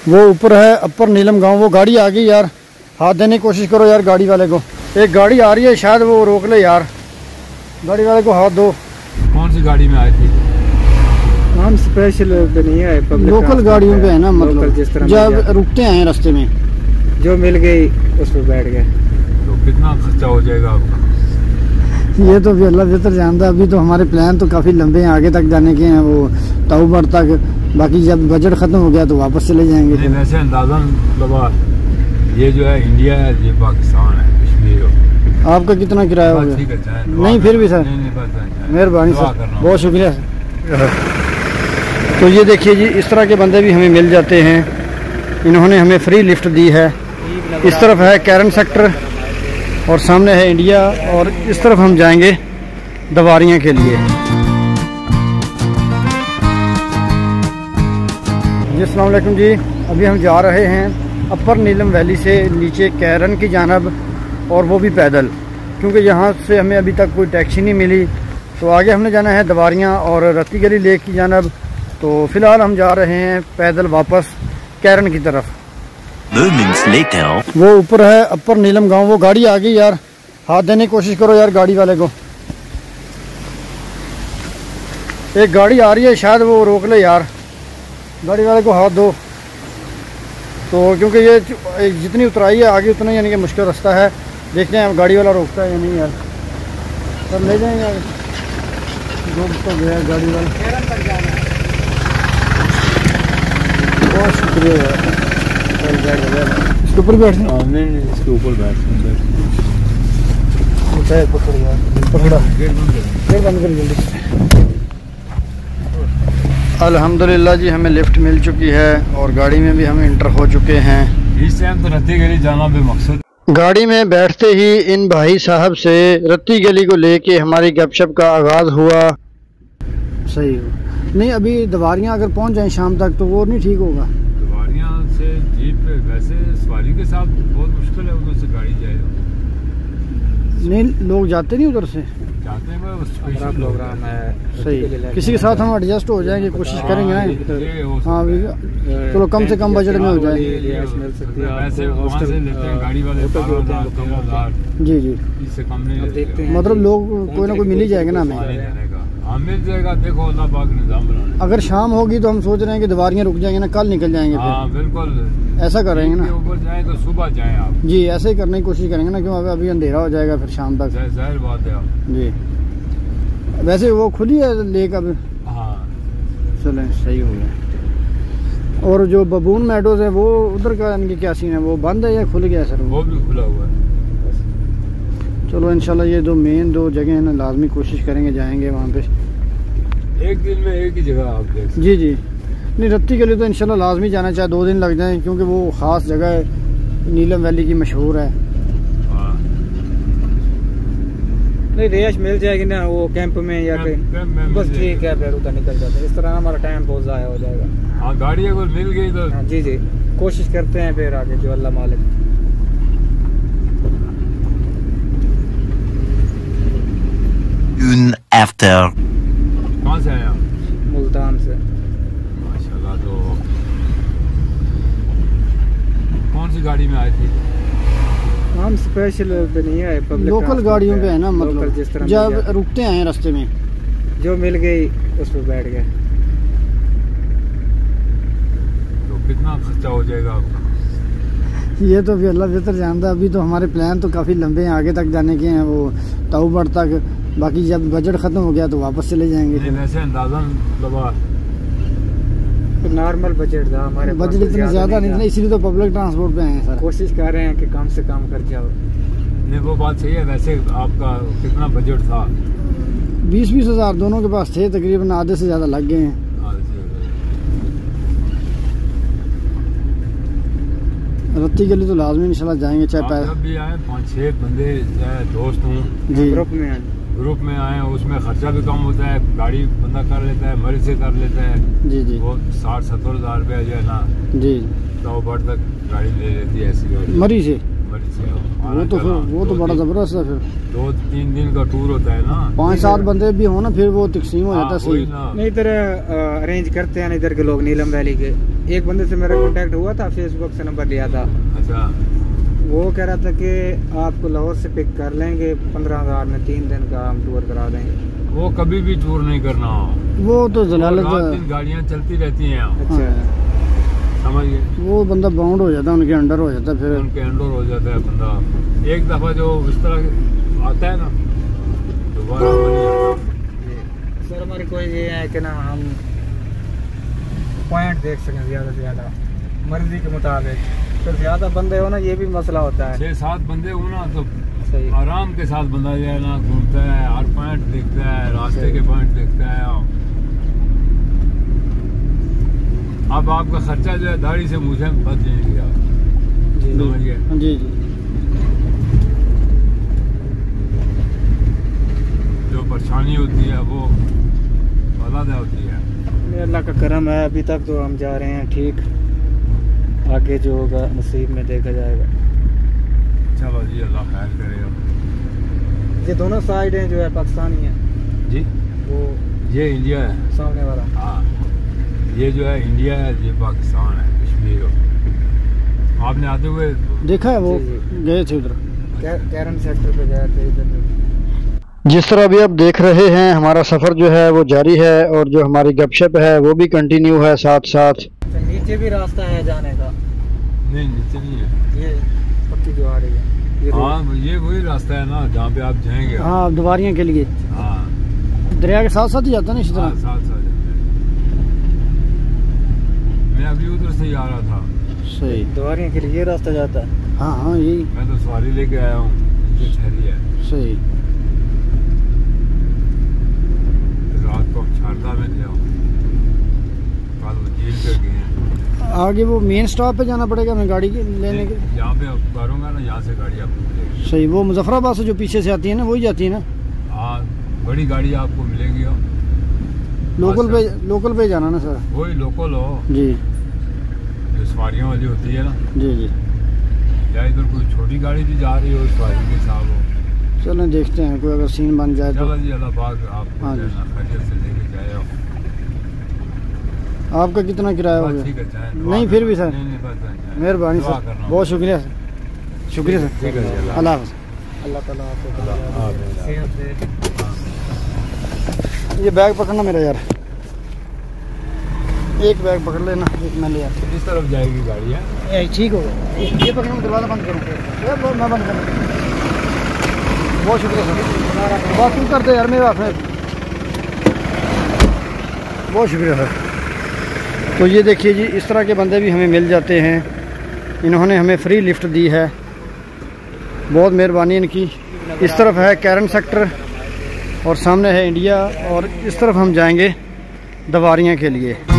वो ऊपर है अपर नीलम गांव। वो गाड़ी आ गई यार, हाथ देने की कोशिश करो यार गाड़ी वाले को। एक गाड़ी आ रही है, शायद वो रोक ले यार, गाड़ी वाले को हाथ दो। कौन सी गाड़ी में आए थे? हम स्पेशल पे नहीं आए, लोकल गाड़ियों पे है ना, मतलब जिस तरह जब रुकते हैं रास्ते में, जो मिल गई उस पर बैठ गए। तो कितना खर्चा हो जाएगा आपका? ये तो अभी अल्लाह बेहतर जानता है। अभी तो हमारे प्लान तो काफ़ी लंबे हैं, आगे तक जाने के हैं, वो ताऊबर तक। बाकी जब बजट ख़त्म हो गया तो वापस चले जाएंगे। नहीं, वैसे अंदाज़न बाबा ये जो है इंडिया है, ये पाकिस्तान है, कश्मीर। आपका कितना किराया हो गया? नहीं फिर भी सर, मेहरबानी सर, बहुत शुक्रिया। तो ये देखिए जी, इस तरह के बंदे भी हमें मिल जाते हैं। इन्होंने हमें फ्री लिफ्ट दी है। इस तरफ है केरन सेक्टर और सामने है इंडिया, और इस तरफ हम जाएंगे दवारियाँ के लिए। जी अस्सलाम वालेकुम जी, अभी हम जा रहे हैं अपर नीलम वैली से नीचे केरन की जानब, और वो भी पैदल, क्योंकि यहाँ से हमें अभी तक कोई टैक्सी नहीं मिली। तो आगे हमने जाना है दवारियाँ और रत्ती गली लेक की जानब। तो फ़िलहाल हम जा रहे हैं पैदल वापस केरन की तरफ। वो ऊपर है अपर नीलम गांव। वो गाड़ी आ गई यार, हाथ देने की कोशिश करो यार गाड़ी वाले को। एक गाड़ी आ रही है, शायद वो रोक ले यार, गाड़ी वाले को हाथ दो। तो क्योंकि ये जितनी उतराई है आगे उतना यानी कि मुश्किल रास्ता है। देखते हैं गाड़ी वाला रोकता है या नहीं यार। सर ले जाएंगे यार, रोक तो गया गाड़ी वाला। बहुत शुक्रिया यार। इसके ऊपर बैठ जाए? नहीं, इसके ऊपर बैठ पकड़ा बंद कर जल्दी। अल्हम्दुलिल्लाह जी, हमें लिफ्ट मिल चुकी है और गाड़ी में भी हम इंटर हो चुके हैं। इस टाइम तो रत्ती गली जाना भी मकसद। गाड़ी में बैठते ही इन भाई साहब से रत्ती गली को लेके हमारी गपशप का आगाज़ हुआ। सही हो नहीं, अभी दवारियाँ अगर पहुँच जाएं शाम तक तो वो नहीं ठीक होगा। दवारियाँ से जीप पे वैसे सवारी के साथ बहुत मुश्किल है, उधर से गाड़ी जाए। नहीं, लोग जाते नहीं उधर से, जाते हैं प्रोग्राम है। सही, किसी के साथ हम एडजस्ट हो जाएंगे, कोशिश करेंगे ना। हाँ चलो, कम से कम बजट में हो जाए। जी जी, इससे कम नहीं, मतलब लोग कोई ना कोई मिल ही जाएगा ना हमें। हाँ मिल जाएगा। देखो अल्लाह पाक ने निज़ाम बनाया। अगर शाम होगी तो हम सोच रहे हैं कि दवारियाँ रुक जाएंगे ना, कल निकल जाएंगे। हाँ बिल्कुल, ऐसा करेंगे ना, ऊपर जाए तो सुबह जाएं आप। जी ऐसे ही करने की कोशिश करेंगे ना, क्यों अभी अंधेरा हो जाएगा फिर शाम तक। जाहिर बात है आप। जी वैसे वो खुली है लेक अब? हाँ चलें, सही हो गया। और जो बबून मेडोज है वो उधर का इनकी क्या सीन है, वो बंद है या खुल गया सर? वो भी खुला हुआ है। चलो इंशाल्लाह ये मेन दो जगह है ना, लाजमी कोशिश करेंगे, जाएंगे वहाँ पे। एक दिन में एक ही जगह आप देख सकते। जी जी, नहीं रत्ती के लिए तो इंशाल्लाह लाजमी जाना, चाहे 2 दिन लग जाएं, क्योंकि वो ख़ास जगह है, नीलम वैली की मशहूर है। नहीं रिहाइश मिल जाएगी ना वो कैंप में या कहीं, बस ठीक है, फिर उधर निकल जाते हैं। इस तरह हमारा टाइम बहुत ज़ाया हो जाएगा। हाँ गाड़ी अगर मिल गई तो हाँ जी जी, कोशिश करते हैं फिर आगे, जो अल्लाह मालिक। कहाँ से आए आप? मुल्तान से। माशाल्लाह। तो कौन सी गाड़ी में आए थे? हम स्पेशल पे नहीं आए, लोकल गाड़ियों पे है ना, मतलब जिस तरह जब रुकते हैं रास्ते में, जो मिल गई उस पर बैठ गए। तो कितना खर्चा हो जाएगा आपका? ये तो अभी अल्लाह बेहतर जानता है। अभी तो हमारे प्लान तो काफ़ी लंबे हैं, आगे तक जाने के हैं, वो ताऊबर तक। बाकी जब बजट ख़त्म हो गया तो वापस चले जाएंगे। नहीं, वैसे अंदाज़न बाबा नॉर्मल बजट था हमारे, बजट इतना ज़्यादा नहीं था, इसलिए तो पब्लिक ट्रांसपोर्ट पे आए हैं सर। कोशिश कर रहे हैं कि कम से कम खर्चा हो। नहीं वो बात सही है। वैसे आपका कितना बजट था? 20-20 हज़ार दोनों के पास थे, तकरीबन आधे से ज़्यादा लग गए हैं। रत्ती गली तो लाजमी इंशाल्लाह जाएंगे, चाहे जब भी आए 5-6 बंदे दोस्त हों जी, ग्रुप में आए, उसमें खर्चा भी कम होता है, गाड़ी बंदा कर लेता है, मरी से कर लेता है। जी जी, वो 60-70 हज़ार रुपया जो है ना जी, तो बढ़ तक गाड़ी ले लेती है ऐसी गाड़ी मरी से। वो तो बड़ा ज़बरदस्त है। फिर 2-3 दिन का टूर होता है ना, 5-7 बंदे भी हो ना, फिर वो तकसीम हो जाता है। सही नहीं, इधर अरेंज करते हैं इधर के लोग, नीलम वैली के एक बंदे से मेरा कांटेक्ट हुआ था, फेसबुक से नंबर लिया था। अच्छा। वो कह रहा था कि आपको लाहौर से पिक कर लेंगे 15,000 में, 3 दिन का हम टूर करा देंगे। वो कभी भी टूर नहीं करना, वो तो जलालत, गाड़ियाँ चलती रहती हैं। अच्छा, समझ गए। वो बंदा बाउंड हो जाता है, उनके अंडर हो जाता है, फिर उनके अंडर हो जाता है बंदा। एक दफा जो इस तरह आता है ना, दोबारा नहीं आता। सर हमारी कोई ये है कि ना हम पॉइंट देख सकें ज़्यादा से ज़्यादा मर्जी के मुताबिक। तो ज़्यादा बंदे हो ना, ये भी मसला होता है। 6-7 बंदे हो ना तो सही, आराम के साथ बंदा जो है ना घूमता है, हर पॉइंट देखता है, रास्ते के पॉइंट देखता है। अब आपका खर्चा जो है दाढ़ी से मुँह से बच जाएंगे आप। समझ गए? जी जी। जो परेशानी होती है वो अलग होती है। अल्लाह का करम है, अभी तक तो हम जा रहे हैं ठीक, आगे जो होगा नसीब में देखा जाएगा। चलो जी, अल्लाह खैर करेगा। ये दोनों साइड हैं जो है पाकिस्तानी है जी, वो ये इंडिया है सामने वाला। हाँ, ये जो है इंडिया है, ये पाकिस्तान है, कश्मीर। आपने आते हुए देखा है, वो गए थे उधर, कैरन सेक्टर पे गए थे इधर। जिस तरह अभी आप देख रहे हैं हमारा सफ़र जो है वो जारी है, और जो हमारी गपशप है वो भी कंटिन्यू है साथ साथ। नीचे भी रास्ता है जाने का? नहीं, नीचे नहीं है, ये पक्की जो आ रही है। हाँ, ये वही रास्ता है ना जहाँ पे आप जाएंगे। हाँ, दवारियाँ के लिए। हाँ, दरिया के साथ साथ ही जाता है ना इस तरह। साथ साथ जाता है। मैं अभी उधर से ही आ रहा था। सही, दवारियाँ के लिए ये रास्ता जाता है। हाँ हाँ, यही। मैं तो सवारी लेके आया हूँ, ये ठहरी है। सही। रात को शारदा में थे, कल झील पे गए। आगे वो मेन स्टॉप पे जाना पड़ेगा हमें गाड़ी के लेने के? यहाँ पे उतारूंगा ना, यहाँ से गाड़ी आपको मिलेगी। सही, वो मुजफ्फराबाद से जो पीछे से आती है ना, वही जाती है ना? हाँ, बड़ी गाड़ी आपको मिलेगी। लोकल पे जाना ना सर? वही लोकल हो जी, जो सवारियों वाली होती है ना। जी जी। या इधर कोई छोटी गाड़ी भी जा रही हो, सवारी के साथ हो। चलें देखते हैं, कोई अगर सीन बन जाए तो। चलो जी, अल्लाह पाक आपको हाँ जी, खैरियत से लेके जाए। आपका कितना किराया हो गया? ठीक है, नहीं फिर भी सर, मेहरबानी दुआ सर, करना। बहुत शुक्रिया सर, शुक्रिया सर। ठीक है, अल्लाह हाफ़िज़। अल्लाह ताला आपको सेहत दे। ये बैग पकड़ना मेरा यार, एक बैग पकड़ लेना, एक मैं ले आता। इस तरफ जाएगी गाड़ी है। ठीक हो गया, ये पकड़ना, मैं दरवाज़ा बंद करूँ? मैं बंद करूँ? बहुत शुक्रिया सर, बात तुम करते यार मेरे हाथ, बहुत शुक्रिया सर। तो ये देखिए जी, इस तरह के बंदे भी हमें मिल जाते हैं। इन्होंने हमें फ्री लिफ्ट दी है, बहुत मेहरबानी इनकी। इस तरफ है कैरन सेक्टर और सामने है इंडिया, और इस तरफ हम जाएंगे दवारियाँ के लिए।